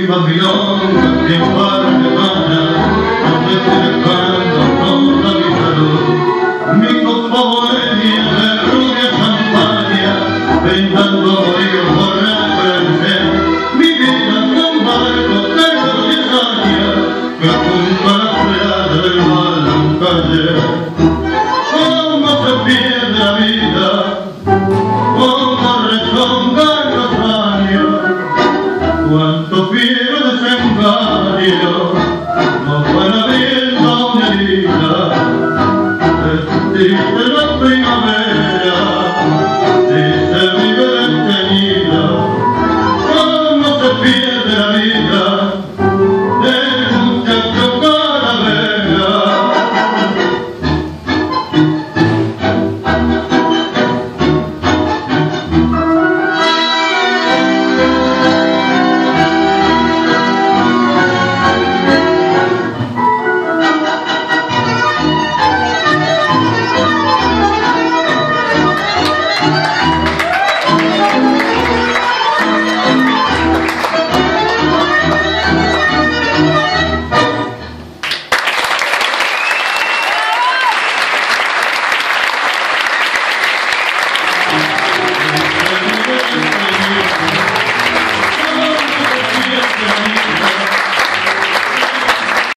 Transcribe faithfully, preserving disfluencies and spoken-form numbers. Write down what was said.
viva milonga, que par de pana, donde se descansa toda mi salud. Mi copa bohemia de rubia champaña, brindando morir por la frente. Mi vida es un barco tengo diez años, que apunta a la playa del mar nunca llega. ¿Cómo se pierde la vida? ¿Cómo rezongan los años? Cuánto pierde ese engaño.